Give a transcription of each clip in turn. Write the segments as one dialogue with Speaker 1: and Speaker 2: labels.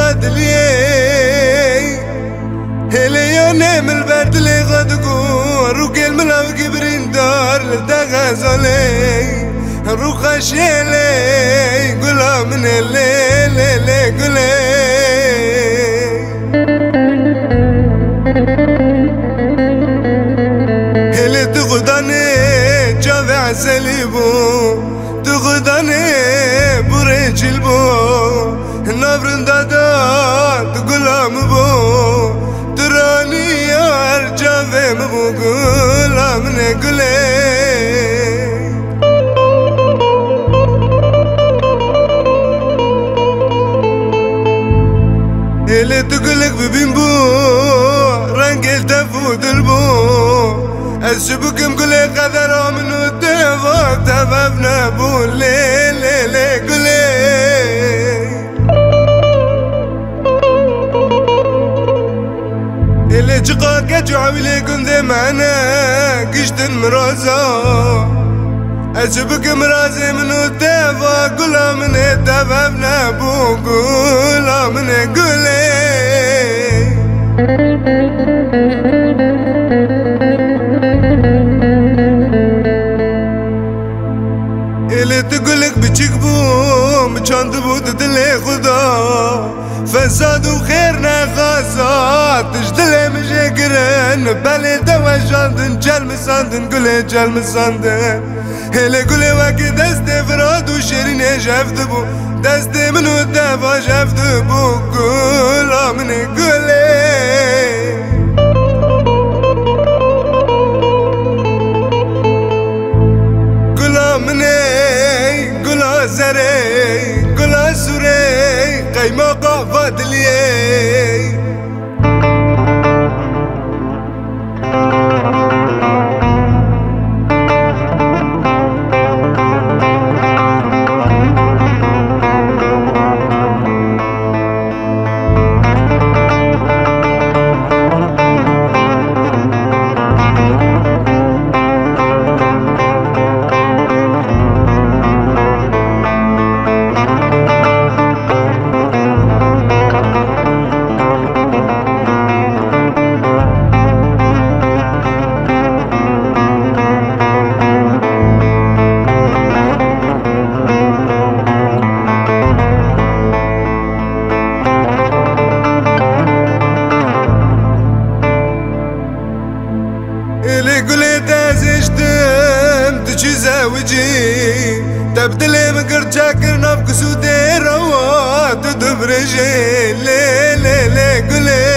Speaker 1: فادلي هلي نام البرد اللي غدقو روك الملاو كبرين دار لتغازلي روخ شيلي قلا من الليل قلي هلي تغداني جافع سليبو تغداني بريج البو النبرن دادا تقول مبو تراني يا جافع مبو قلا من قلي اللي تقولك ببينبو رنقل تفوت البو الشبك مقولي قدر من الدفا تفافنا بو لي قولي اللي جقاك جعبلي كنت معنا قشت المرازة الشبك مرازي من الدفا قولا من تفافنا بو قولا من قولي اللي تقولك بتشيك بو مشان تبوت دلي خدا فساد وخيرنا خاصة تجدلي مشاكرين بالي دوا جاندن جال مساندن قولي جال مساندن اللي قولي واكي دستي فراد وشيرين شافت بو دستي منو الدفا شافت بو قولا من قولي زري قلا سوري قيمة قافات لي اللي قلت ازشتم تجي زاوجي تبدلي مقر شاكر نفق سودي روات تدبرجي لي قلي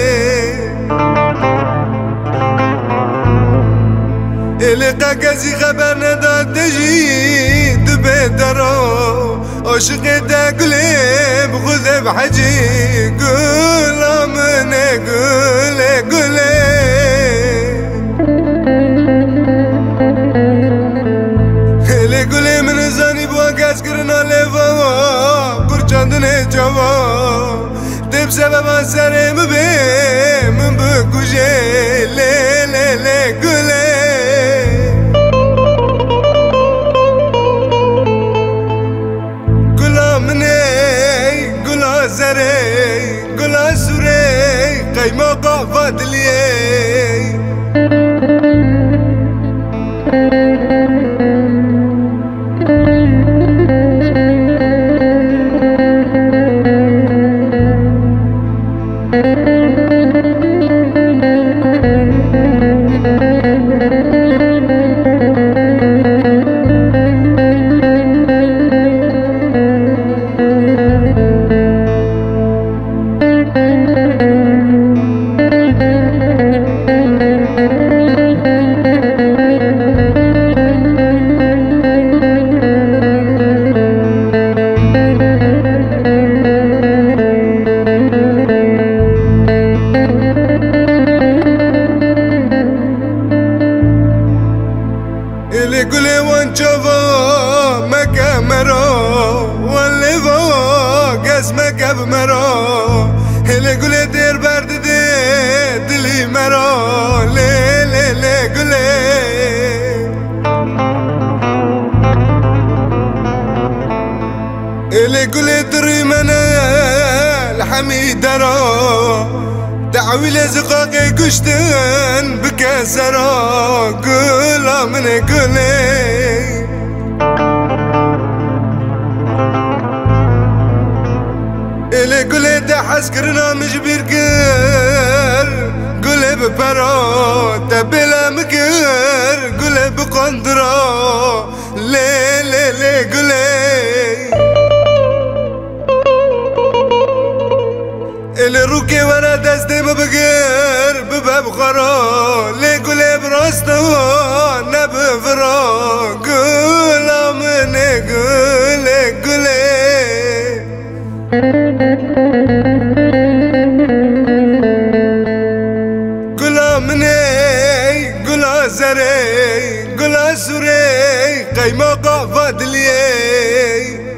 Speaker 1: اللي قاقزي خبرنا دا تجي دبيترو عشقي دا قلي بخذ بحجي قولا من قولي قولي من زاني بواقاس كرنا لفوا برجاندني جوا دي بسبب سري مبي من بكوجي لي قولي قولا مني قولا سري قولا سوري قيمة قافات لي اللي قولي وانشوفو مكا مرو واللي فوق اسمك بمرو اللي قولي دير برد دلي مرو لي قولي اللي قولي دري منا الحميد را تعويل زقاقي كشتن بكسرا قولا من قولي إلي قولي تحس كرنا مجبير قر قولي ببرا تبلا مكر قولي بقندرا لي لي لي قولي اللي روكي ورا دستي ببقر بباب غرا لي قولي براستوا نبفرا قولا مني قولي قولي قولا مني قولا زري قولا سوري قيمة قافة دليي